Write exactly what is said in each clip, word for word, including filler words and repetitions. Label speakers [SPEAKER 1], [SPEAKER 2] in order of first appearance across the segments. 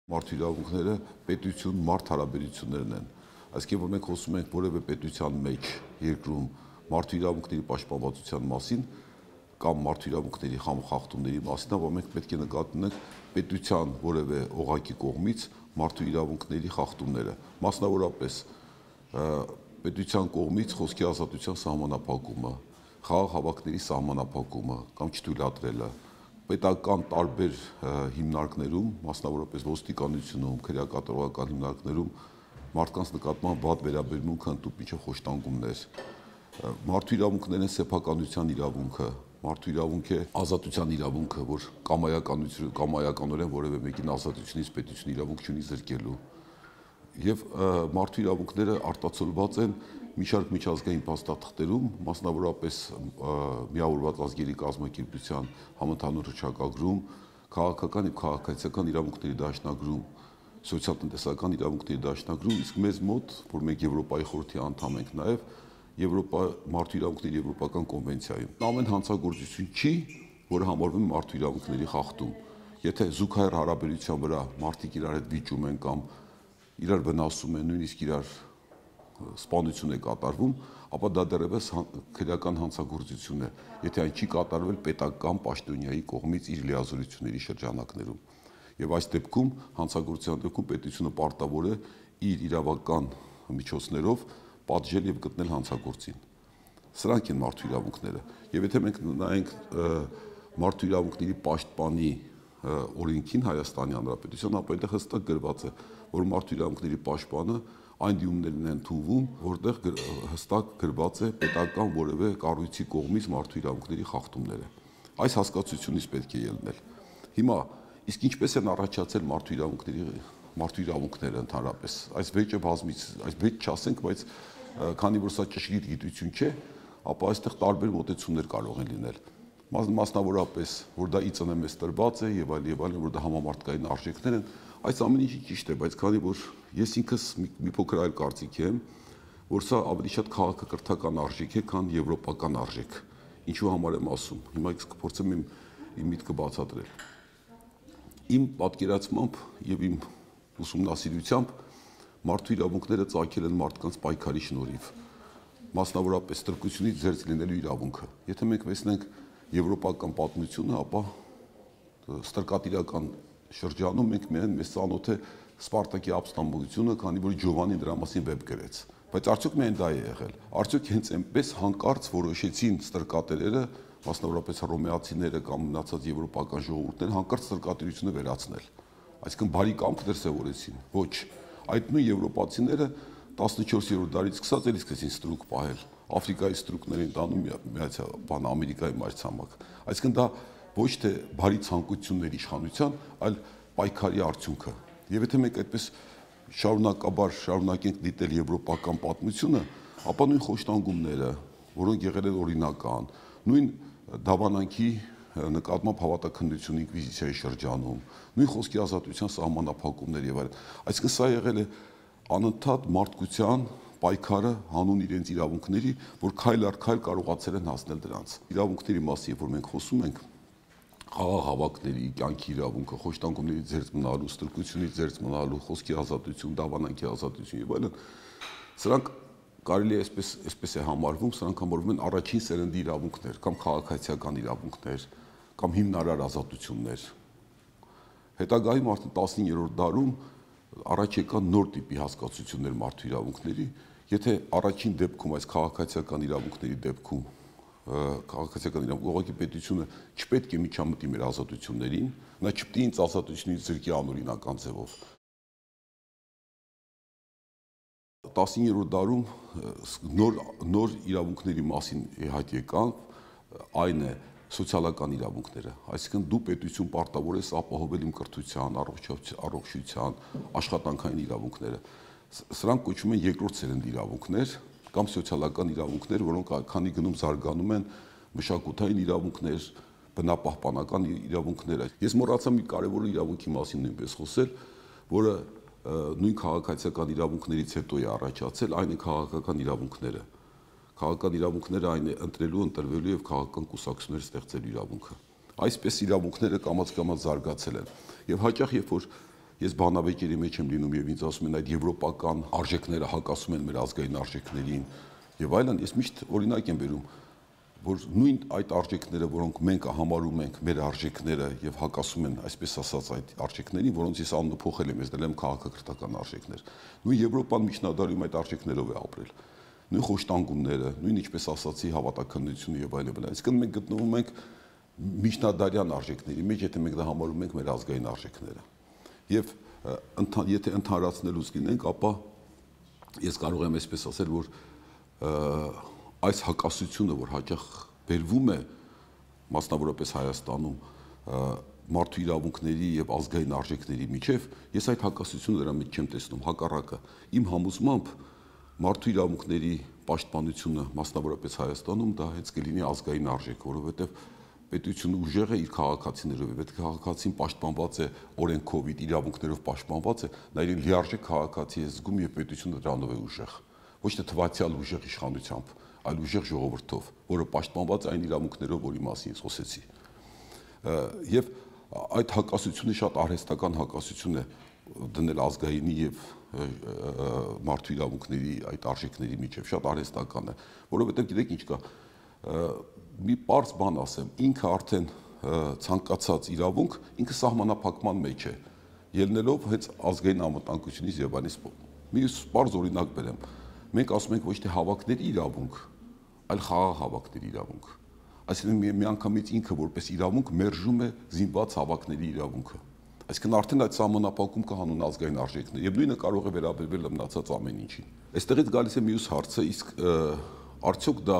[SPEAKER 1] Մարդու իրավունքները պետություն մարդ հարաբերություններն են։ Այսինքն, որ մենք խոսում ենք որևէ պետության մեջ երկրում մարդու իրավունքների պաշտպանվածության մասին կամ մարդու իրավունքների խախտումների մասին, ապա մենք պետք է նկատի ունենք պետության որևէ օղակի կողմից մարդու իրավունքների խախտումները, մասնավորապես պետության կողմից խոսքի ազատության սահմանափակումը, խաղաղ հավաքների սահմանափակումը կամ չթույլատրելը, պետական տարբեր հիմնարկներում, մասնավորապես ոստիկանությունում, քրեակատարողական հիմնարկներում մարդկանց նկատմամբ վատ վերաբերմունքը ընդտուպիչը խոշտանգումներ, մարդու իրավունքներն են սեփականության իրավունքը, մարդու իրավունք է ազատության իրավունքը, որ կամայականություն, կամայականորեն որևէ մեկին ազատությունից պետությունը իրավունք չունի զրկելու, եւ մարդու իրավունքները արտացոլված են մի շարք միջազգային փաստաթղթերում, մասնավորապես Միավորված ազգերի կազմակերպության համընդհանուր հռչակագրում, քաղաքական եւ քաղաքացիական իրավունքների դաշնագրում, սոցիալ-տնտեսական իրավունքների դաշնագրում, իսկ մեզ մոտ, որ մենք Եվրոպայի խորհրդի անդամ ենք նաեւ, Եվրոպա մարդու իրավունքների եվրոպական կոնվենցիայում։ Ամեն հանցագործություն չի, որը համարվում է մարդու իրավունքների խախտում։ Եթե զուգահեռ հարաբերության վրա մարդիկ իրար հետ վիճում են կամ իրար վնասում են, նույնիսկ իրար սպանություն է կատարվում, ապա դա դեռևս քրեական հանցագործություն է, եթե այն չի կատարվել պետական պաշտոնյայի կողմից իր լիազորությունների շրջանակներում։ Եվ այս դեպքում հանցագործության դեպքում պետությունը պարտավոր է իր իրավական միջոցներով պատժել եւ գտնել հանցագործին։ Սրանք են մարդու իրավունքները։ Եվ եթե մենք նայենք մարդու իրավունքների պաշտպանի օրենքին Հայաստանի Հանրապետության, ապա այնտեղ հստակ գրված է, որ մարդու իրավունքների պաշտպանը այն դիմումներն են ընդունվում, որտեղ հստակ գրված է պետական որևէ կառույցի կողմից մարդու իրավունքների խախտումները։ Այս հասկացությունից պետք է ելնել։ Հիմա իսկ ինչպես են առաջացել մարդու իրավունքների մարդու իրավունքները ընդհանրապես։ Այս վեճը բազմից, այս վեճ չասենք, բայց քանի որ սա ճշգրիտ գիտություն չէ, ապա այստեղ տարբեր մոտեցումներ կարող են լինել։ Մասնավորապես, որ դա ի ծնե մեզ տրված է եւ այլ եւ այլ, որ դա համամարտկային արժեքներ են, այս ամեն ինչը ճիշտ է, բայց քանի որ ես ինքս մի փոքր այլ կարծիքի եմ, որ սա ավելի շատ քաղաքակրթական արժեք է, քան եվրոպական արժեք։ Ինչու համար եմ ասում։ Հիմա ես կփորձեմ իմ իմ միտքը բացատրել։ Իմ պատկերացմամբ եւ իմ ուսումնասիրությամբ մարդու իրավունքները ծագել են մարդկանց պայքարի շնորհիվ, մասնավորապես ստրկությունից զերծ լինելու իրավունքը։ Եթե մենք տեսնենք եվրոպական պատմությունը, ապա ստրկատիրական շրջանում մենք միայն մեզ ծանոթ է Սպարտակի ապստամբությունը, քանի որ Ջովանին դրա մասին վեպ գրեց։ Բայց արդյոք միայն դա է եղել։ Արդյոք հենց այնպես հանկարծ որոշեցին ստրկատերերը, մասնավորապես հռոմեացիները կամ մնացած եվրոպական ժողովուրդները հանկարծ ստրկատիրությունը վերացնել։ Այսինքն բարի կամք դրսևորեցին։ Ոչ, այդ նույն եվրոպացիները տասնչորսերորդ դարից սկսած էլի սկսեցին ստրուկ պահել։ Աֆրիկայի ստրուկներին տանում միացյալ բան Ամերիկայի մայրցամաք։ Այսինքն դա ոչ թե բարի ցանկությունների իշխանության, այլ պայքարի արդյունքը։ Եվ եթե մենք այդպես շարունակաբար շարունակենք դիտել եվրոպական պատմությունը, ապա նույն խոշտանգումները, որոնք եղել են օրինական, նույն դավանանքի նկատմամբ հավատաքննություն ինկվիզիցիայի շրջանում, նույն խոսքի ազատության սահմանափակումներ եւ այլն, այսինքն սա եղել է անընդհատ մարդկության պայքարը հանուն իրենց իրավունքների, որ քայլ առ քայլ կարողացել են հասնել դրանց։ Իրավունքների մասին, որ մենք խոսում ենք, խաղաղ հավաքների, կյանքի իրավունքը, խոշտանգումների զերծ մնալու, ստրկությունից զերծ մնալու, խոսքի ազատություն, դավանանքի ազատություն եւ այլն, սրանք կարելի է այսպես այսպես է համարվում, սրանք համարվում են առաջին սերնդի իրավունքներ կամ քաղաքացիական իրավունքներ կամ հիմնարար ազատություններ։ Հետագայում արդեն տասնիններորդ դարում առաջ եկան նոր տիպի հասկացություններ մարդու իրավունքների, եթե առաջին դեպքում այս քաղաքացիական իրավունքների դեպքում քաղաքացիական իրավունք ուղղակի պետությունը չպետք է միջամտի մեր ազատություններին, նա չպետք է ինձ ազատությունից զրկի անօրինական ձևով։ տասնիններորդ դարում նոր նոր իրավունքների մասին հայտ եկան, այն է սոցիալական իրավունքները, այսինքն դու պետություն պարտավոր ես ապահովել իմ կրթության, առողջության, աշխատանքային իրավունքները։ Սրանք կոչվում են երկրորդ սերնդի իրավունքներ կամ սոցիալական իրավունքներ, որոնք քանի գնում զարգանում են մշակութային իրավունքներ, բնապահպանական իրավունքներ։ Ես մոռացա մի կարևոր իրավունքի մասին նույնպես խոսել, որը նույն քաղաքացիական իրավունքներից հետո է առաջացել, այն է քաղաքական իրավունքները։ Քաղաքական իրավունքները այն է ընտրելու, ընտրվելու եւ քաղաքական կուսակցություններ ստեղծելու իրավունքը։ Այսպես իրավունքները կամաց-կամաց զարգացել են։ Եվ հաճախ երբ որ ես բանավեճերի մեջ եմ լինում եւ ինձ ասում են այդ եվրոպական արժեքները հակասում են մեր ազգային արժեքներին եւ այլն, ես միշտ օրինակ եմ բերում, որ նույն այդ արժեքները, որոնք մենք համարում ենք մեր արժեքները եւ հակասում են, այսպես ասած, այդ արժեքներին, որոնց ես անունը փոխել եմ, ես դրել եմ քաղաքակրթական արժեքներ։ Նույն Եվրոպան միջնադարում այդ արժեքներով է ապրել։ Նույն խոշտանգումները, նույն ինչպես ասացի, հավատականությունը եւ այլն։ Այսինքն մենք գտնվում ենք միջնադարյան արժեքների մեջ, եթե մենք դա համարում ենք մեր ազգային արժեքները։ Եվ եթե ընդհանրացնելուց լինենք, ապա ես կարող եմ այսպես ասել, որ այս հակասությունը, որ հաճախ բերվում է մասնավորապես Հայաստանում մարդու իրավունքների եւ ազգային արժեքների միջև, ես այդ հակասությունը դրա մեջ չեմ տեսնում, հակառակը։ Իմ համոզմամբ մարդու իրավունքների պաշտպանությունը մասնավորապես Հայաստանում դա հենց կլինի ազգային արժեք, որովհետեւ պետությունը ուժեղ է իր քաղաքացիներով, եւ այդ քաղաքացին պաշտպանված է օրենքով, իր իրավունքներով պաշտպանված է, նա իր լիարժեք քաղաքացի է զգում եւ պետությունը դրանով է ուժեղ։ Ոչ թե թվացial ուժեղ իշխանությամբ, այլ ուժեղ ժողովրդով, որը պաշտպանված այն իրավունքներով, որի մասին ես խոսեցի։ Եվ այդ հակասությունը շատ արհեստական հակասություն է դնել ազգայինի եւ մարդու իրավունքների այդ արժեքների միջև, շատ արհեստական է, որովհետեւ գիտեք ինչ կա, մի պարզ բան ասեմ, ինքը արդեն ցանկացած իրավունք, ինքը սահմանափակման մեջ է, ելնելով հենց ազգային անվտանգությունից եւ այլնից։ Մի պարզ օրինակ բերեմ, մենք ասում ենք ոչ թե հավաքների իրավունք, այլ խաղաղ հավաքների իրավունք։ Այսինքն միանգամից ինքը որպես իրավունք մերժում է զինված հավաքների իրավունքը։ Այսինքն արդեն այդ սահմանափակում կա հանուն ազգային արժեքներ եւ նույնը կարող է վերաբերվել մնացած ամեն ինչին։ Այստեղից գալիս է մյուս հարցը, իսկ արդյոք դա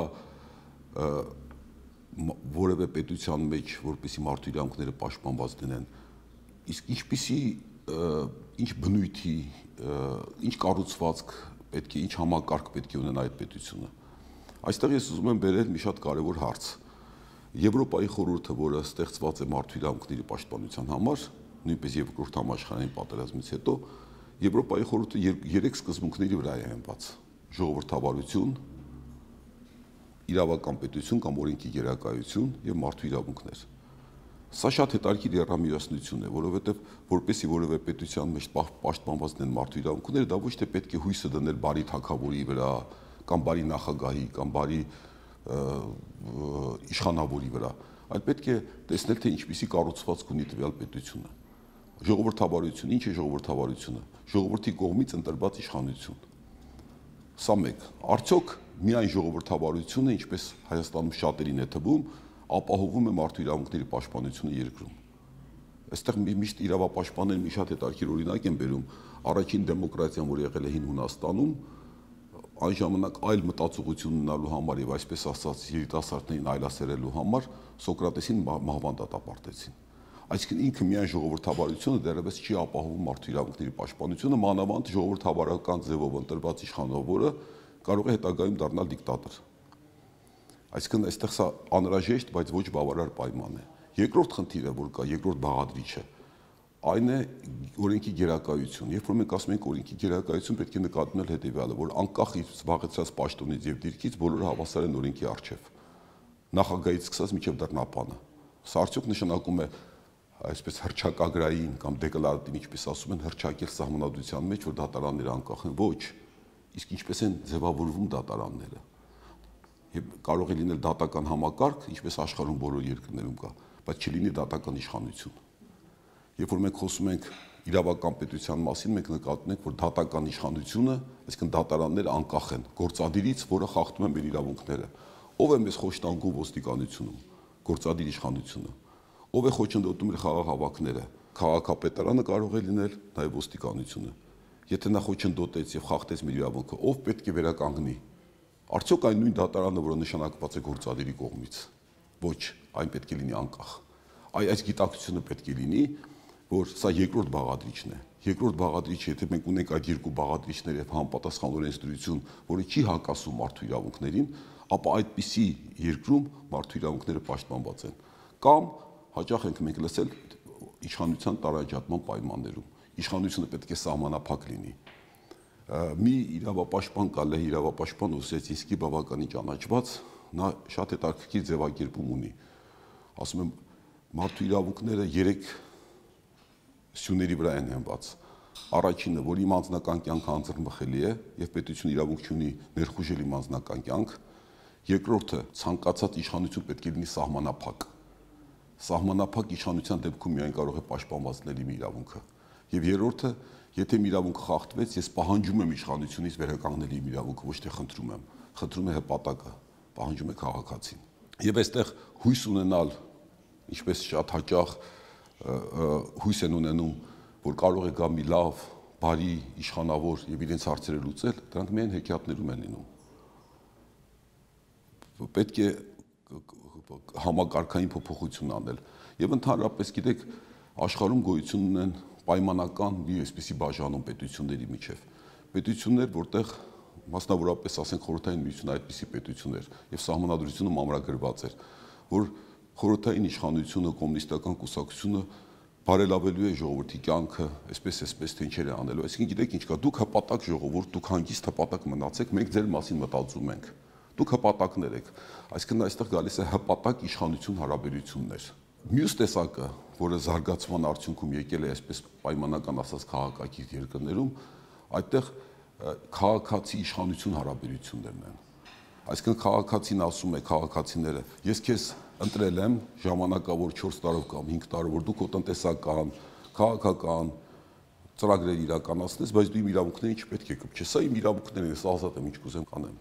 [SPEAKER 1] որևէ պետության մեջ, որպեսզի մարդու իրավունքները պաշտպանված լինեն, իսկ ինչպիսի ինչ բնույթի, ինչ կառուցվածք պետք է, ինչ համակարգ պետք է ունենա այդ պետությունը։ Այստեղ ես ուզում եմ բերել մի շատ կարևոր հարց։ Եվրոպայի խորհուրդը, որը ստեղծված է մարդու իրավունքների պաշտպանության համար, նույնպես երկրորդ համաշխարհային պատերազմից հետո, Եվրոպայի խորհուրդը երեք սկզբունքների վրա է հենված. ժողովրդավարություն, իրավական պետություն կամ օրենքի գերակայություն եւ մարդու իրավունքներ։ Սա շատ հետաքրքիր երամիասնություն է, որովհետեւ որպեսի որևէ պետության մեջ պաշտպանված լինեն մարդու իրավունքները, դա ոչ թե պետք է հույսը դնել բարի թագավորի վրա, կամ բարի նախագահի, կամ բարի իշխանավորի վրա, այլ պետք է տեսնել, թե ինչպիսի կառուցվածք ունի տվյալ պետությունը։ Ժողովրդավարություն, ինչ է ժողովրդավարությունը։ Ժողովրդի կողմից ընտրված իշխանություն։ Սա մեկ։ Արդյոք միայն ժողովրդավարությունը, ինչպես Հայաստանում շատերին է թվում, ապահովում է մարդու իրավունքների պաշտպանությունը երկրում։ Այստեղ միշտ իրավապաշտպանները մի շատ հետաքրքիր օրինակ են բերում, առաջին դեմոկրատիան, որ եղել է հին Հունաստանում, այն ժամանակ այլ մտածողություն ունենալու համար եւ այսպես ասած երիտասարդներին այլասերելու համար Սոկրատեսին մահվան դատապարտեցին։ Այսինքն ինքը միայն ժողովրդավարությունը դեռևս չի ապահովում մարդու իրավունքների պաշտպանությունը, մանավանդ ժողովրդավարական ձևով ընտրված իշխանավորը կարող է հետագայում դառնալ դիկտատոր։ Այսինքն այստեղ սա անհրաժեշտ, բայց ոչ բավարար պայման է։ Երկրորդ խնդիրը, որ կա, երկրորդ բաղադրիչը, այն է օրենքի գերակայություն։ Երբ որ մենք ասում ենք օրենքի գերակայություն, պետք է նկատել հետեւյալը, որ անկախ իր զբաղեցրած պաշտոնից եւ դիրքից բոլորը հավասար են օրենքի առջև։ Նախագահից սկսած մինչեւ դռնապանը։ Սա արդյոք նշանակում է այսպես հռչակագրային կամ դեկլարատիվ, ինչպես ասում են, հռչակել սահմանադրության մեջ, որ դատարանները անկախ են։ Ոչ։ Իսկ ինչպես են ձևավորվում դատարանները։ Եվ կարող է լինել դատական համակարգ, ինչպես աշխարհում բոլոր երկրներում կա, բայց չլինի դատական իշխանություն։ Երբ որ մենք խոսում ենք իրավական պետության մասին, մենք նկատում ենք, որ դատական իշխանությունը, այսինքն դատարանները անկախ են գործադիրից, որը խախտում է մեր իրավունքները։ Ով է մեզ խոշտանգում ոստիկանությունում, գործադիր իշխանությունը։ Ով է խոչընդոտում իր խաղաղ հավաքները։ Քաղաքապետարանը կարող է լինել, նաև ոստիկանությունը։ Եթե նա խոչընդոտեց եւ խախտեց մեր իրավունքը, ով պետք է վերականգնի։ Արդյոք այն նույն դատարանը, որը նշանակված է գործադիրի կողմից։ Ոչ, այն պետք է լինի անկախ։ Այ այս գիտակցությունը պետք է լինի, որ սա երկրորդ բաղադրիչն է։ Երկրորդ բաղադրիչը, եթե մենք ունենք այդ երկու բաղադրիչներ եւ համապատասխան օրենսդրություն, որը չի հակասում մարդու իրավունքներին, ապա այդպիսի երկրում մարդու իրավունքները պաշտպանված են։ Կամ հաճախ ենք մենք լսել իշխանության տարանջատման պայմաններում։ Իշխանությունը պետք է սահմանափակ լինի։ Մի իրավապաշտպան կա, լեհ իրավապաշտպան Օսիեցինսկի բավականին ճանաչված, նա շատ հետաքրքիր ձևակերպում ունի։ Ասում եմ, մարդու իրավունքները երեք սյուների վրա են հենված։ Առաջինը, որ իմ անձնական կյանքը անձեռնմխելի է եւ պետությունը իրավունք չունի ներխուժել իմ անձնական կյանք։ Երկրորդը, ցանկացած իշխանություն պետք է լինի սահմանափակ։ Սահմանափակ իշխանության դեպքում միայն կարող է պաշտպանված լինել իմ իրավունքը։ Եվ երրորդը, եթե իմ իրավունքը խախտվեց, ես պահանջում եմ իշխանությունից վերականգնել իմ իրավունքը, ոչ թե խնդրում եմ։ Խնդրում է հպատակը, պահանջում է քաղաքացին։ Եվ այստեղ հույս ունենալ, ինչպես շատ հաճախ հույս են ունենում, որ կարող է գա մի լավ, բարի, իշխանավոր եւ իրենց հարցերը լուծել, դրանք միայն հեքիաթներում են լինում։ Պետք է համակարգային փոփոխություն անել եւ ընդհանրապես գիտեք, աշխարհում գոյություն ունեն պայմանական մի այսպիսի բաժանում պետությունների միջև։ Պետություններ, որտեղ մասնավորապես ասենք խորհրդային միությունը այդպիսի պետություն էր եւ սահմանադրությունում ամրագրված էր, որ խորհրդային իշխանությունը, կոմունիստական կուսակցությունը բարելավելու է ժողովրդի կյանքը, այսպես այսպես թե ինչեր է անելու։ Այսինքն գիտեք ինչ կա, դուք հպատակ ժողովուրդ, դուք հանգիստ հպատակ մնացեք, մենք ձեր մասին մտածում ենք։ Դուք հպատակներ եք։ Այսինքն այստեղ գալիս է հպատակ իշխանություն հարաբերություններ։ Մյուս տեսակը, որը զարգացման արդյունքում եկել է այսպես պայմանական ասած քաղաքակիրթ երկրներում, այդտեղ քաղաքացի իշխանություն հարաբերություններն են։ Այսինքն քաղաքացին ասում է քաղաքացիները, ես քեզ ընտրել եմ ժամանակավոր չորս տարով կամ հինգ տարով, որ դու քո տնտեսական, քաղաքական ծրագրեր իրականացնես, բայց դու իմ իրավունքներին չպետք է կպչես։ Սա իմ իրավունքներն են, ես ազատ եմ, ինչ կուզեմ կանեմ։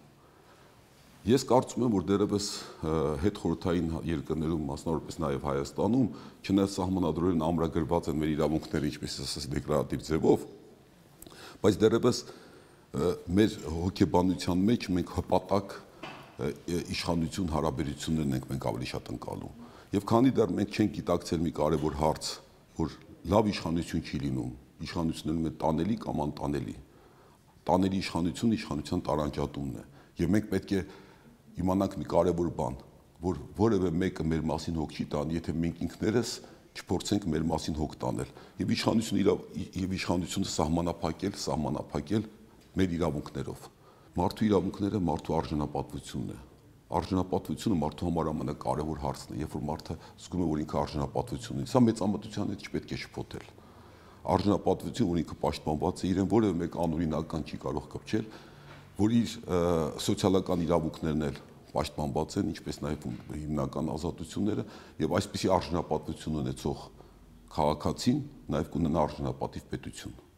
[SPEAKER 1] Ես կարծում եմ, որ դեռևս հետխորհրդային երկրներում, մասնավորապես նաև Հայաստանում, չնայած սահմանադրորեն ամրագրված են մեր իրավունքները, ինչպես ասած դեկլարատիվ ձևով, բայց դեռևս մեր հոգեբանության մեջ մենք հպատակ իշխանություն հարաբերություններն ենք մենք ավելի շատ ընկալում։ Եվ քանի դեռ մենք չենք գիտակցել մի կարևոր հարց, որ լավ իշխանություն չի լինում, իշխանություններում է տանելի կամ անտանելի։ Տանելի իշխանությունը իշխանության տարանջատումն է։ Եվ մենք պետք է իմանանք մի կարևոր բան, որ որևէ մեկը մեր մասին հոգ չի տան, եթե մենք ինքներս չփորձենք մեր մասին հոգ տանել։ Եվ իշխանությունը եւ իշխանությունը սահմանափակել, սահմանափակել մեր իրավունքներով։ Մարդու իրավունքները մարդու արժանապատվությունն է։ Արժանապատվությունը մարդու համար ամենակարևոր հարցն է, երբ որ մարդը զգում է, որ ինքը արժանապատվություն ունի։ Սա մեծամտության հետ չպետք է շփոթել։ Արժանապատվություն, որ ինքը պաշտպանված է, իրեն որևէ մեկ անօրինական չի կարող կպչել, որ իր սոցիալական իրավունքներն էլ պաշտպանված են, ինչպես նաև հիմնական ազատությունները, եւ այսպիսի արժանապատվություն ունեցող քաղաքացին նաև կունենա արժանապատիվ պետություն։